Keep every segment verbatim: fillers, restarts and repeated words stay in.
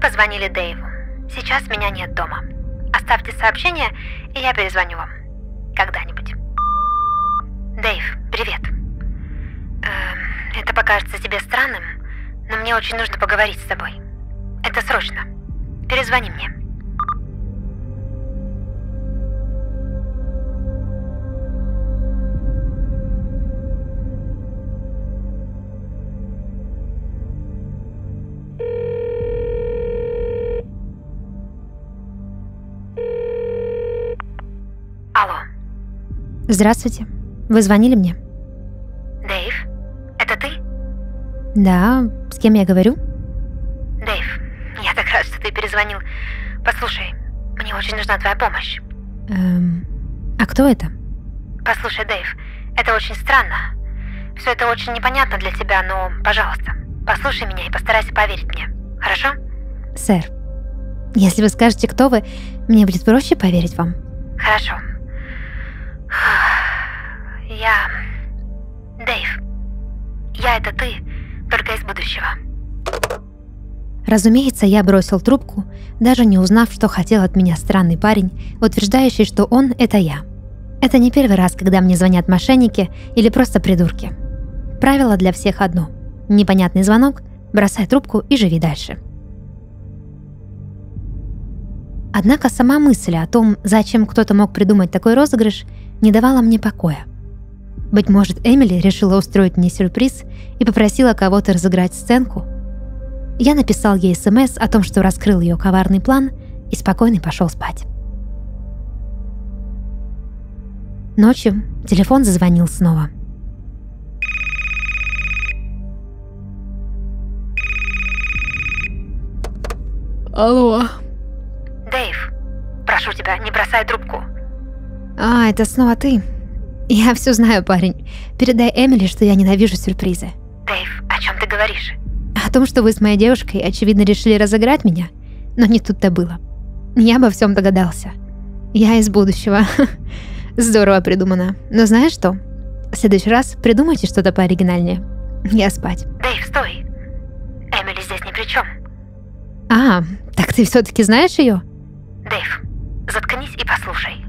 позвонили Дэйву. Сейчас меня нет дома. Оставьте сообщение, и я перезвоню вам. Когда-нибудь. Дэйв, привет. Эм, это покажется тебе странным, но мне очень нужно поговорить с тобой. Это срочно. Перезвони мне. Алло. Здравствуйте. Вы звонили мне? Дэйв, это ты? Да, с кем я говорю? Дэйв, я так рад, что ты перезвонил. Послушай, мне очень нужна твоя помощь. Эм, а кто это? Послушай, Дэйв, это очень странно. Все это очень непонятно для тебя, но, пожалуйста, послушай меня и постарайся поверить мне. Хорошо? Сэр, если вы скажете, кто вы, мне будет проще поверить вам. Хорошо. Я... Дэйв. Я — это ты, только из будущего. Разумеется, я бросил трубку, даже не узнав, что хотел от меня странный парень, утверждающий, что он — это я. Это не первый раз, когда мне звонят мошенники или просто придурки. Правило для всех одно. Непонятный звонок, бросай трубку и живи дальше. Однако сама мысль о том, зачем кто-то мог придумать такой розыгрыш, не давала мне покоя. Быть может, Эмили решила устроить мне сюрприз и попросила кого-то разыграть сценку? Я написал ей смс о том, что раскрыл ее коварный план, и спокойно пошел спать. Ночью телефон зазвонил снова. Алло. Дэйв, прошу тебя, не бросай трубку. А, это снова ты? Я все знаю, парень. Передай Эмили, что я ненавижу сюрпризы. Дэйв, о чем ты говоришь? О том, что вы с моей девушкой, очевидно, решили разыграть меня, но не тут-то было. Я обо всем догадался. Я из будущего. Здорово придумано. Но знаешь что? В следующий раз придумайте что-то пооригинальнее. Я спать. Дэйв, стой. Эмили здесь ни при чем. А, так ты все-таки знаешь ее? Дэйв, заткнись и послушай.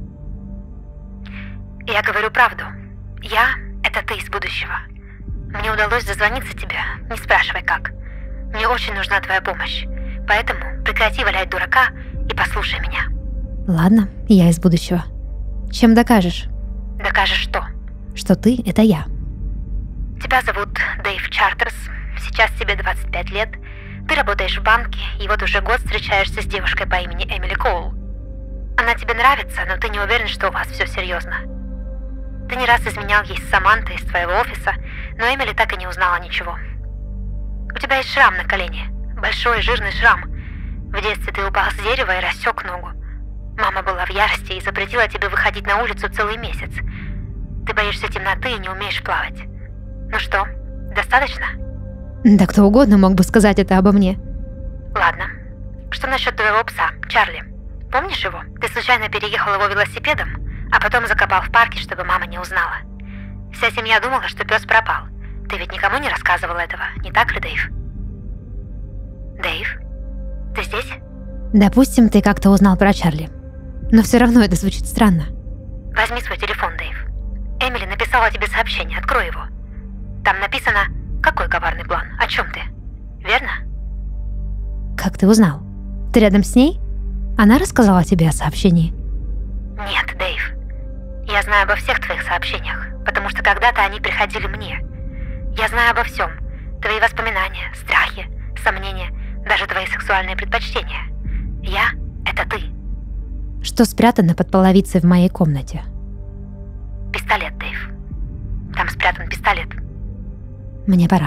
Я говорю правду. Я — это ты из будущего. Мне удалось дозвониться тебе, не спрашивай как. Мне очень нужна твоя помощь. Поэтому прекрати валять дурака и послушай меня. Ладно, я из будущего. Чем докажешь? Докажешь что? Что ты — это я. Тебя зовут Дэйв Чартерс. Сейчас тебе двадцать пять лет. Ты работаешь в банке, и вот уже год встречаешься с девушкой по имени Эмили Коул. Она тебе нравится, но ты не уверен, что у вас все серьезно. Ты не раз изменял ей с Самантой из твоего офиса, но Эмили так и не узнала ничего. У тебя есть шрам на колене. Большой жирный шрам. В детстве ты упал с дерева и рассек ногу. Мама была в ярости и запретила тебе выходить на улицу целый месяц. Ты боишься темноты и не умеешь плавать. Ну что, достаточно? Да кто угодно мог бы сказать это обо мне. Ладно. Что насчет твоего пса, Чарли? Помнишь его? Ты случайно переехал его велосипедом, а потом закопал в парке, чтобы мама не узнала. Вся семья думала, что пес пропал. Ты ведь никому не рассказывал этого, не так ли, Дэйв? Дэйв? Ты здесь? Допустим, ты как-то узнал про Чарли. Но все равно это звучит странно. Возьми свой телефон, Дэйв. Эмили написала тебе сообщение, открой его. Там написано: какой коварный план, о чем ты? Верно? Как ты узнал? Ты рядом с ней? Она рассказала тебе о сообщении? Нет, Дэйв. Я знаю обо всех твоих сообщениях, потому что когда-то они приходили мне. Я знаю обо всем. Твои воспоминания, страхи, сомнения, даже твои сексуальные предпочтения. Я — это ты. Что спрятано под половицей в моей комнате? Пистолет, Дэйв. Там спрятан пистолет. Мне пора.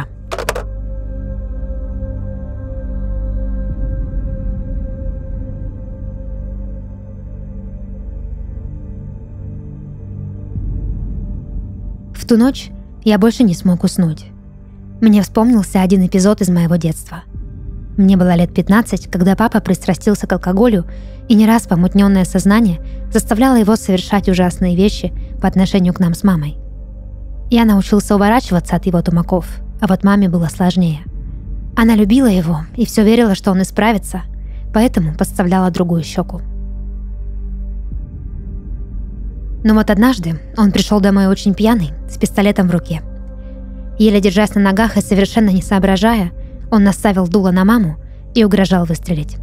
В ту ночь я больше не смог уснуть. Мне вспомнился один эпизод из моего детства. Мне было лет пятнадцать, когда папа пристрастился к алкоголю, и не раз помутненное сознание заставляло его совершать ужасные вещи по отношению к нам с мамой. Я научился уворачиваться от его тумаков, а вот маме было сложнее. Она любила его и все верила, что он исправится, поэтому подставляла другую щеку. Но вот однажды он пришел домой очень пьяный, с пистолетом в руке. Еле держась на ногах и совершенно не соображая, он наставил дуло на маму и угрожал выстрелить.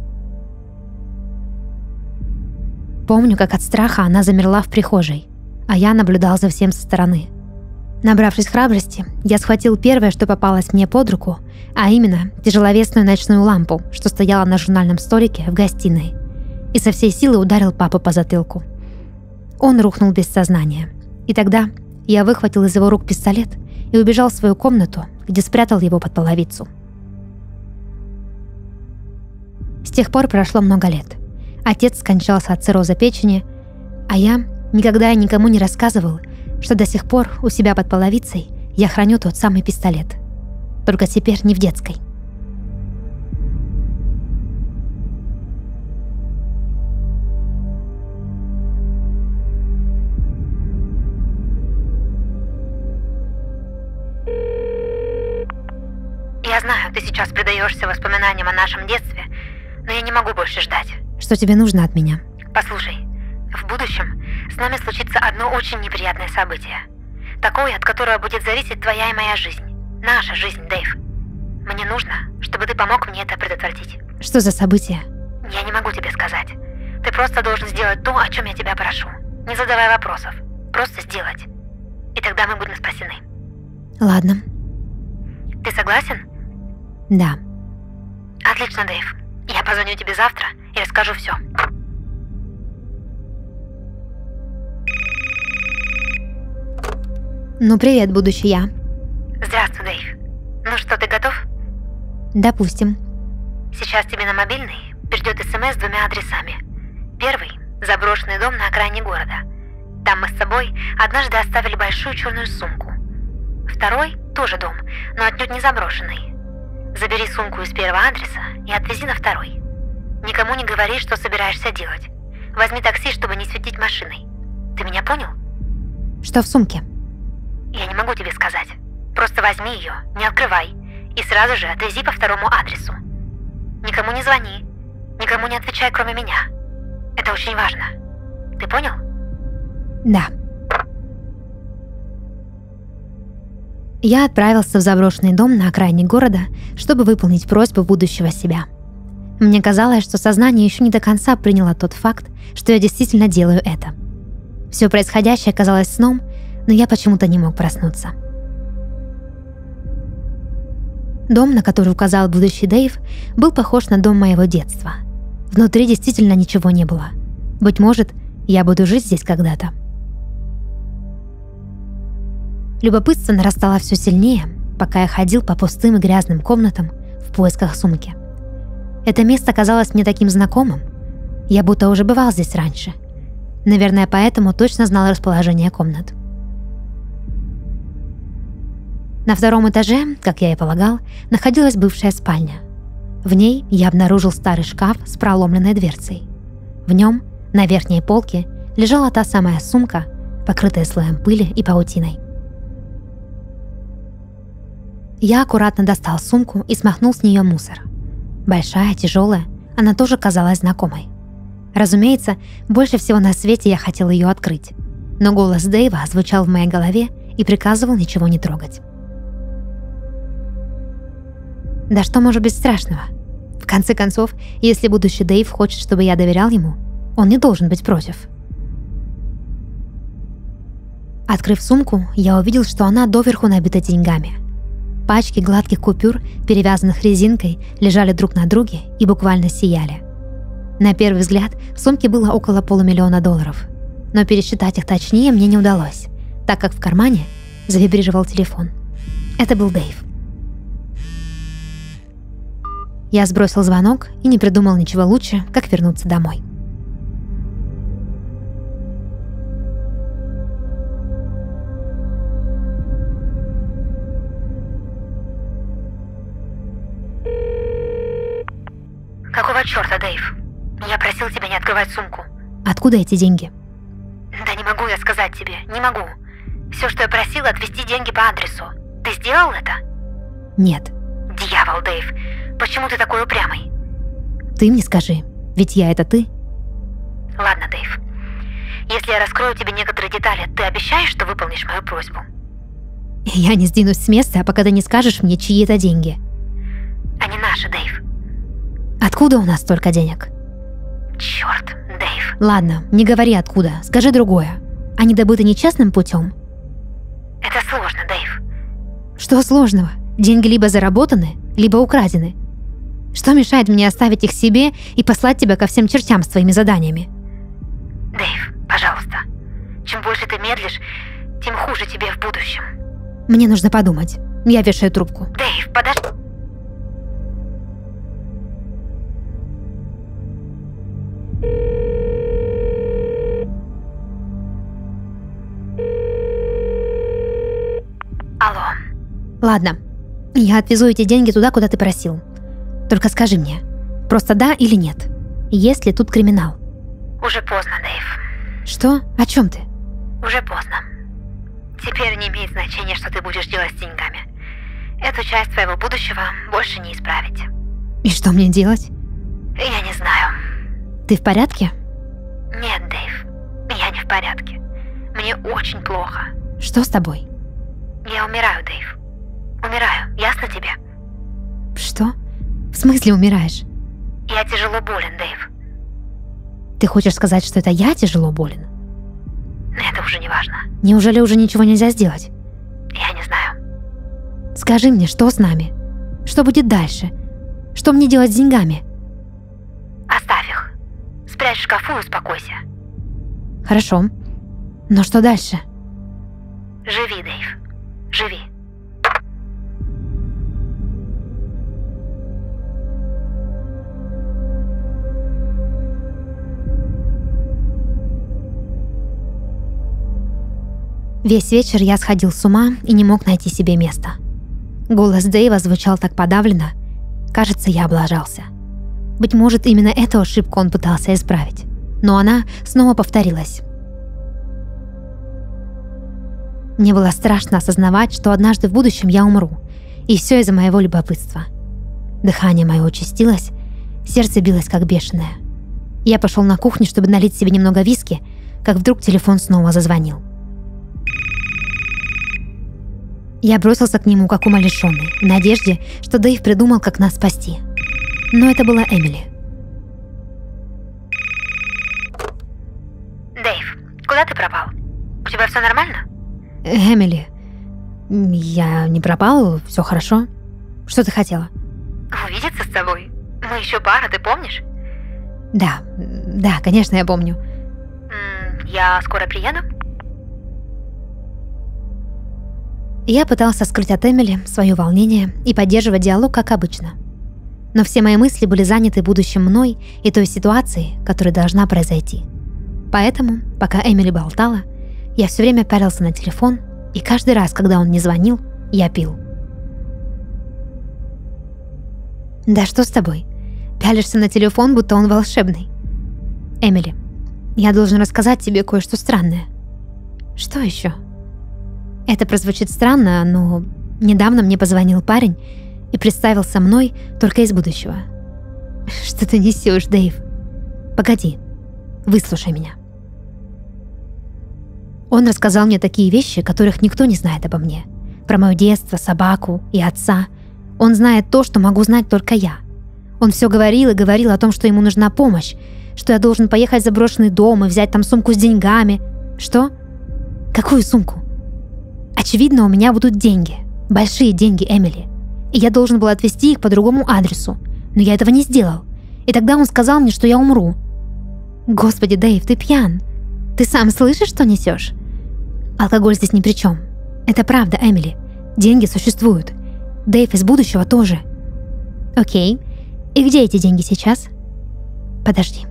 Помню, как от страха она замерла в прихожей, а я наблюдал за всем со стороны. Набравшись храбрости, я схватил первое, что попалось мне под руку, а именно тяжеловесную ночную лампу, что стояла на журнальном столике в гостиной, и со всей силы ударил папу по затылку. Он рухнул без сознания, и тогда я выхватил из его рук пистолет и убежал в свою комнату, где спрятал его под половицу. С тех пор прошло много лет. Отец скончался от цирроза печени, а я никогда и никому не рассказывал, что до сих пор у себя под половицей я храню тот самый пистолет. Только теперь не в детской. Я знаю, ты сейчас предаешься воспоминаниям о нашем детстве, но я не могу больше ждать. Что тебе нужно от меня? Послушай, в будущем с нами случится одно очень неприятное событие. Такое, от которого будет зависеть твоя и моя жизнь. Наша жизнь, Дэйв. Мне нужно, чтобы ты помог мне это предотвратить. Что за событие? Я не могу тебе сказать. Ты просто должен сделать то, о чем я тебя прошу. Не задавай вопросов. Просто сделать. И тогда мы будем спасены. Ладно. Ты согласен? Да. Отлично, Дэйв. Я позвоню тебе завтра и расскажу все. Ну, привет, будущий я. Здравствуй, Дэйв. Ну что, ты готов? Допустим. Сейчас тебе на мобильный придет смс с двумя адресами. Первый – заброшенный дом на окраине города. Там мы с собой однажды оставили большую черную сумку. Второй – тоже дом, но отнюдь не заброшенный. Забери сумку из первого адреса и отвези на второй. Никому не говори, что собираешься делать. Возьми такси, чтобы не светить машиной. Ты меня понял? Что в сумке? Я не могу тебе сказать. Просто возьми ее, не открывай, и сразу же отвези по второму адресу. Никому не звони, никому не отвечай, кроме меня. Это очень важно. Ты понял? Да. Я отправился в заброшенный дом на окраине города, чтобы выполнить просьбу будущего себя. Мне казалось, что сознание еще не до конца приняло тот факт, что я действительно делаю это. Все происходящее казалось сном, но я почему-то не мог проснуться. Дом, на который указал будущий Дэйв, был похож на дом моего детства. Внутри действительно ничего не было. Быть может, я буду жить здесь когда-то. Любопытство нарастало все сильнее, пока я ходил по пустым и грязным комнатам в поисках сумки. Это место казалось мне таким знакомым. Я будто уже бывал здесь раньше. Наверное, поэтому точно знал расположение комнат. На втором этаже, как я и полагал, находилась бывшая спальня. В ней я обнаружил старый шкаф с проломленной дверцей. В нем, на верхней полке, лежала та самая сумка, покрытая слоем пыли и паутиной. Я аккуратно достал сумку и смахнул с нее мусор. Большая, тяжелая, она тоже казалась знакомой. Разумеется, больше всего на свете я хотел ее открыть. Но голос Дэйва звучал в моей голове и приказывал ничего не трогать. Да что может быть страшного? В конце концов, если будущий Дэйв хочет, чтобы я доверял ему, он не должен быть против. Открыв сумку, я увидел, что она доверху набита деньгами. Пачки гладких купюр, перевязанных резинкой, лежали друг на друге и буквально сияли. На первый взгляд в сумке было около полумиллиона долларов, но пересчитать их точнее мне не удалось, так как в кармане завибрировал телефон. Это был Дэйв. Я сбросил звонок и не придумал ничего лучше, как вернуться домой. Какого черта, Дэйв? Я просил тебя не открывать сумку. Откуда эти деньги? Да не могу я сказать тебе, не могу. Все, что я просила, отвезти деньги по адресу. Ты сделал это? Нет. Дьявол, Дэйв, почему ты такой упрямый? Ты мне скажи, ведь я это ты. Ладно, Дэйв. Если я раскрою тебе некоторые детали, ты обещаешь, что выполнишь мою просьбу? Я не сдвинусь с места, пока ты не скажешь мне, чьи это деньги. Они наши, Дэйв. Откуда у нас столько денег? Черт, Дэйв. Ладно, не говори откуда, скажи другое. Они добыты нечестным путем? Это сложно, Дэйв. Что сложного? Деньги либо заработаны, либо украдены. Что мешает мне оставить их себе и послать тебя ко всем чертям с твоими заданиями? Дэйв, пожалуйста. Чем больше ты медлишь, тем хуже тебе в будущем. Мне нужно подумать. Я вешаю трубку. Дэйв, подожди. Алло. Ладно, я отвезу эти деньги туда, куда ты просил. Только скажи мне, просто да или нет? Есть ли тут криминал? Уже поздно, Дэйв. Что? О чем ты? Уже поздно. Теперь не имеет значения, что ты будешь делать с деньгами. Эту часть твоего будущего больше не исправить. И что мне делать? Я не знаю. Ты в порядке? Нет, Дэйв, я не в порядке. Мне очень плохо. Что с тобой? Я умираю, Дэйв. Умираю, ясно тебе? Что? В смысле умираешь? Я тяжело болен, Дэйв. Ты хочешь сказать, что это я тяжело болен? Это уже не важно. Неужели уже ничего нельзя сделать? Я не знаю. Скажи мне, что с нами? Что будет дальше? Что мне делать с деньгами? Оставь их. Спрячь в шкафу и успокойся. Хорошо. Но что дальше? Живи, Дэйв. Живи. Весь вечер я сходил с ума и не мог найти себе места. Голос Дэйва звучал так подавленно. Кажется, я облажался. Быть может, именно эту ошибку он пытался исправить. Но она снова повторилась. Мне было страшно осознавать, что однажды в будущем я умру. И все из-за моего любопытства. Дыхание мое участилось, сердце билось как бешеное. Я пошел на кухню, чтобы налить себе немного виски, как вдруг телефон снова зазвонил. Я бросился к нему, как умалишенный, в надежде, что Дэйв придумал, как нас спасти. Но это была Эмили. Дэйв, куда ты пропал? У тебя все нормально? Эмили, я не пропал, все хорошо. Что ты хотела? Увидеться с тобой? Мы еще пара, ты помнишь? Да, да, конечно, я помню. М, я скоро приеду? Я пытался скрыть от Эмили свое волнение и поддерживать диалог, как обычно. Но все мои мысли были заняты будущим мной и той ситуацией, которая должна произойти. Поэтому, пока Эмили болтала, я все время пялился на телефон, и каждый раз, когда он не звонил, я пил. Да что с тобой? Пялишься на телефон, будто он волшебный. Эмили, я должен рассказать тебе кое-что странное. Что еще? Это прозвучит странно, но недавно мне позвонил парень и представился мной только из будущего. Что ты несешь, Дэйв? Погоди, выслушай меня. Он рассказал мне такие вещи, которых никто не знает обо мне. Про мое детство, собаку и отца. Он знает то, что могу знать только я. Он все говорил и говорил о том, что ему нужна помощь, что я должен поехать в заброшенный дом и взять там сумку с деньгами. Что? Какую сумку? Очевидно, у меня будут деньги. Большие деньги, Эмили. И я должен был отвезти их по другому адресу. Но я этого не сделал. И тогда он сказал мне, что я умру. Господи, Дэйв, ты пьян. Ты сам слышишь, что несешь? Алкоголь здесь ни при чем. Это правда, Эмили. Деньги существуют. Дэйв из будущего тоже. Окей. И где эти деньги сейчас? Подожди.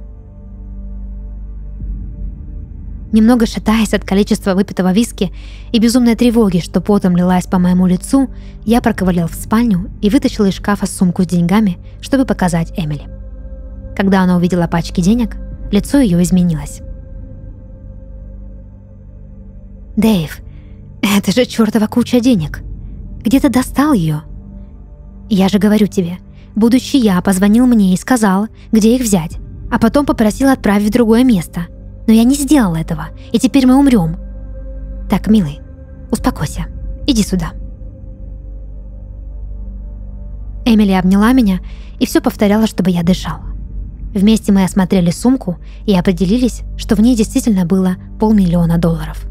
Немного шатаясь от количества выпитого виски и безумной тревоги, что потом лилась по моему лицу, я проковылял в спальню и вытащил из шкафа сумку с деньгами, чтобы показать Эмили. Когда она увидела пачки денег, лицо ее изменилось. «Дэйв, это же чертова куча денег. Где ты достал ее? Я же говорю тебе, будущий я позвонил мне и сказал, где их взять, а потом попросил отправить в другое место. Но я не сделал этого, и теперь мы умрем. Так, милый, успокойся. Иди сюда. Эмили обняла меня и все повторяла, чтобы я дышал. Вместе мы осмотрели сумку и определились, что в ней действительно было полмиллиона долларов.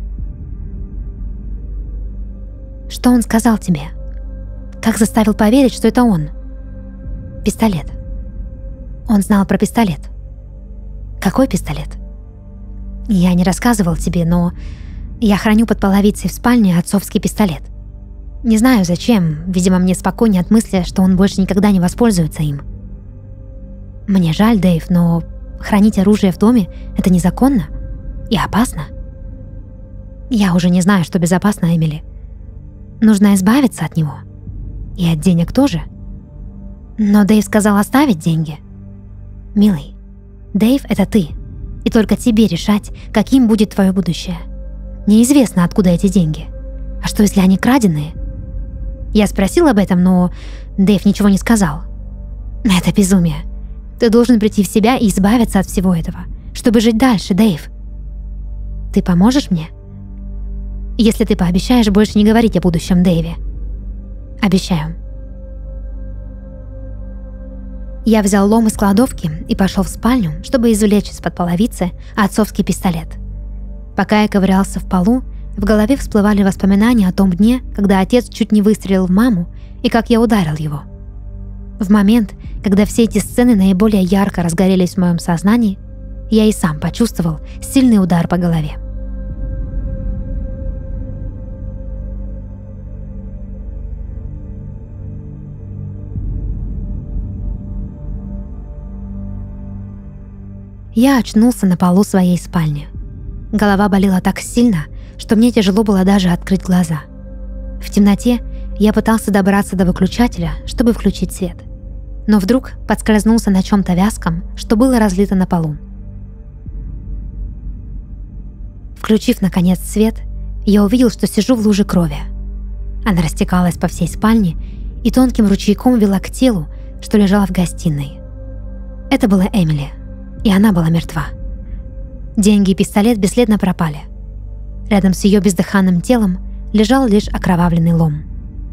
Что он сказал тебе? Как заставил поверить, что это он? Пистолет. Он знал про пистолет. Какой пистолет? Я не рассказывал тебе, но я храню под половицей в спальне отцовский пистолет. Не знаю зачем, видимо, мне спокойнее от мысли, что он больше никогда не воспользуется им. Мне жаль, Дэйв, но хранить оружие в доме — это незаконно и опасно. Я уже не знаю, что безопасно, Эмили. Нужно избавиться от него. И от денег тоже. Но Дэйв сказал оставить деньги. Милый, Дэйв — это ты. И только тебе решать, каким будет твое будущее. Неизвестно, откуда эти деньги. А что, если они краденые? Я спросил об этом, но Дэйв ничего не сказал. Это безумие. Ты должен прийти в себя и избавиться от всего этого, чтобы жить дальше, Дэйв. Ты поможешь мне? Если ты пообещаешь больше не говорить о будущем Дэйве. Обещаю. Я взял лом из кладовки и пошел в спальню, чтобы извлечь из-под половицы отцовский пистолет. Пока я ковырялся в полу, в голове всплывали воспоминания о том дне, когда отец чуть не выстрелил в маму и как я ударил его. В момент, когда все эти сцены наиболее ярко разгорелись в моем сознании, я и сам почувствовал сильный удар по голове. Я очнулся на полу своей спальни. Голова болела так сильно, что мне тяжело было даже открыть глаза. В темноте я пытался добраться до выключателя, чтобы включить свет. Но вдруг подскользнулся на чем-то вязком, что было разлито на полу. Включив, наконец, свет, я увидел, что сижу в луже крови. Она растекалась по всей спальне и тонким ручейком вела к телу, что лежало в гостиной. Это была Эмили, и она была мертва. Деньги и пистолет бесследно пропали. Рядом с ее бездыханным телом лежал лишь окровавленный лом.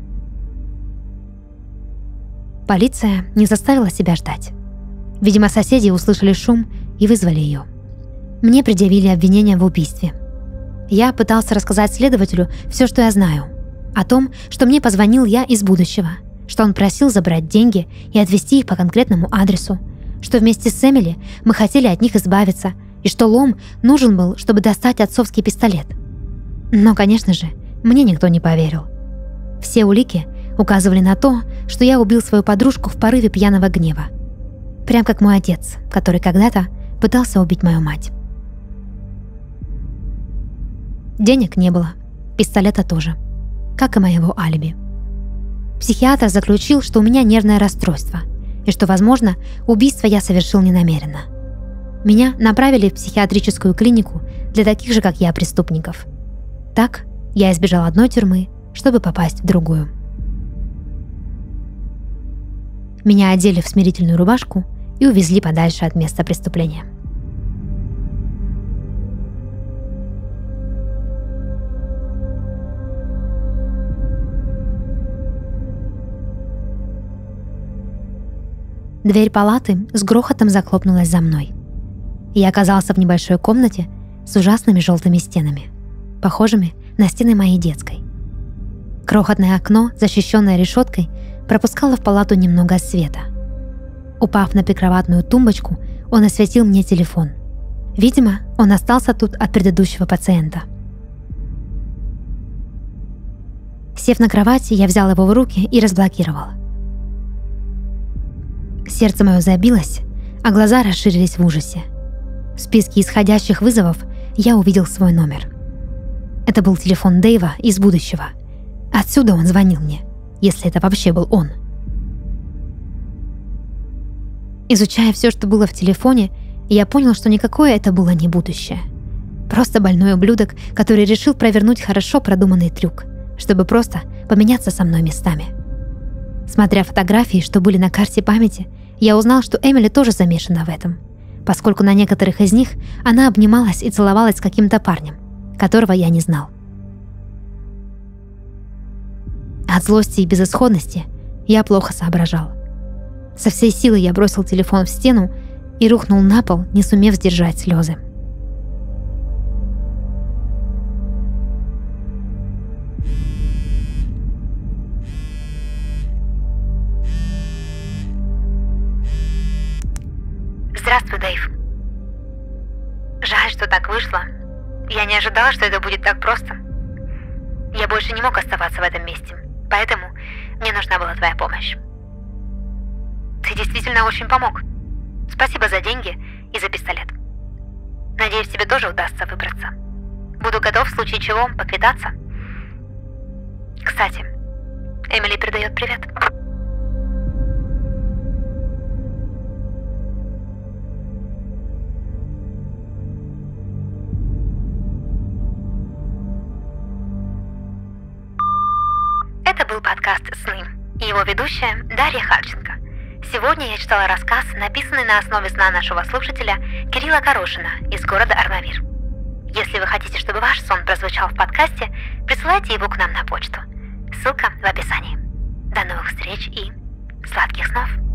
Полиция не заставила себя ждать. Видимо, соседи услышали шум и вызвали ее. Мне предъявили обвинение в убийстве. Я пытался рассказать следователю все, что я знаю. О том, что мне позвонил я из будущего, что он просил забрать деньги и отвезти их по конкретному адресу, что вместе с Эмили мы хотели от них избавиться, и что лом нужен был, чтобы достать отцовский пистолет. Но, конечно же, мне никто не поверил. Все улики указывали на то, что я убил свою подружку в порыве пьяного гнева. Прям как мой отец, который когда-то пытался убить мою мать. Денег не было, пистолета тоже, как и моего алиби. Психиатр заключил, что у меня нервное расстройство, и что, возможно, убийство я совершил ненамеренно. Меня направили в психиатрическую клинику для таких же, как я, преступников. Так я избежал одной тюрьмы, чтобы попасть в другую. Меня одели в смирительную рубашку и увезли подальше от места преступления. Дверь палаты с грохотом захлопнулась за мной. Я оказался в небольшой комнате с ужасными желтыми стенами, похожими на стены моей детской. Крохотное окно, защищенное решеткой, пропускало в палату немного света. Упав на прикроватную тумбочку, он осветил мне телефон. Видимо, он остался тут от предыдущего пациента. Сев на кровати, я взял его в руки и разблокировал. Сердце мое забилось, а глаза расширились в ужасе. В списке исходящих вызовов я увидел свой номер. Это был телефон Дэйва из будущего. Отсюда он звонил мне, если это вообще был он. Изучая все, что было в телефоне, я понял, что никакое это было не будущее. Просто больной ублюдок, который решил провернуть хорошо продуманный трюк, чтобы просто поменяться со мной местами. Смотря фотографии, что были на карте памяти, я узнал, что Эмили тоже замешана в этом, поскольку на некоторых из них она обнималась и целовалась с каким-то парнем, которого я не знал. От злости и безысходности я плохо соображал. Со всей силы я бросил телефон в стену и рухнул на пол, не сумев сдержать слезы. Здравствуй, Дэйв. Жаль, что так вышло. Я не ожидала, что это будет так просто. Я больше не мог оставаться в этом месте, поэтому мне нужна была твоя помощь. Ты действительно очень помог. Спасибо за деньги и за пистолет. Надеюсь, тебе тоже удастся выбраться. Буду готов в случае чего поквитаться. Кстати, Эмили передает привет. Это был подкаст «Сны» и его ведущая Дарья Харченко. Сегодня я читала рассказ, написанный на основе сна нашего слушателя Кирилла Корошина из города Армавир. Если вы хотите, чтобы ваш сон прозвучал в подкасте, присылайте его к нам на почту. Ссылка в описании. До новых встреч и сладких снов!